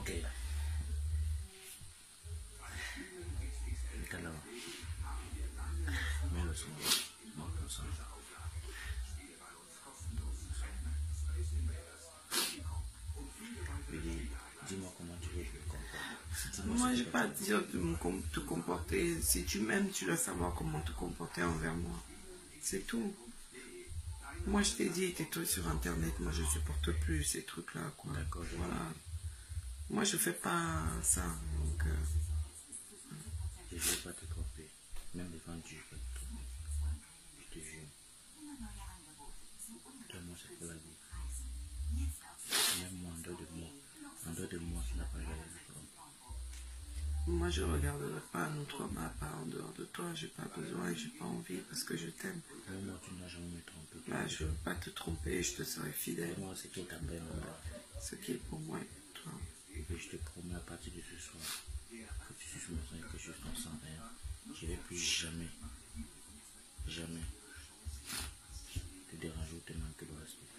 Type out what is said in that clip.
Ok. Tout à l'heure. Mais le son, non, comme ça. Dis-moi comment tu veux que je me comporte. Moi, je n'ai pas à dire de te comporter. Si tu m'aimes, tu dois savoir comment te comporter envers moi. C'est tout. Moi, je t'ai dit, tes trucs sur Internet, moi, je ne supporte plus ces trucs-là, quoi. D'accord, voilà. Moi, je ne fais pas ça, donc... Je ne vais pas te tromper. Même devant Dieu, je ne vais pas te tromper. Je te jure. Toi, moi, c'est pour la vie. Même moi, en dehors de moi, ça n'a pas regardé le temps. Moi, je ne regarderai pas notre homme à part en dehors de toi. Je n'ai pas besoin et je n'ai pas envie parce que je t'aime. Moi, tu n'as jamais me trompé. Là, je ne veux pas te tromper, je te serai fidèle. Moi, ce qui est en bas, ce qui est pour moi et pour toi. Et puis, je te promets à partir de ce soir que tu suis mon sang et que je suis ton sang rien. Je ne vais plus jamais te déranger ou te manquer de respect.